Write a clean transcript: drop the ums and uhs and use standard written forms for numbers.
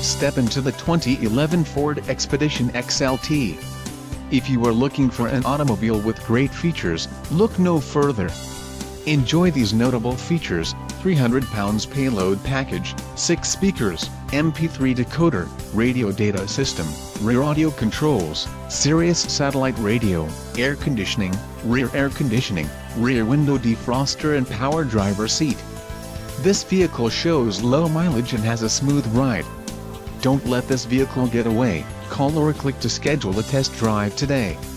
Step into the 2011 Ford Expedition XLT. If you are looking for an automobile with great features, look no further. Enjoy these notable features: 300 pounds payload package, 6 speakers, MP3 decoder, radio data system, rear audio controls, Sirius satellite radio, air conditioning, rear window defroster and power driver seat. This vehicle shows low mileage and has a smooth ride. Don't let this vehicle get away. Call or click to schedule a test drive today.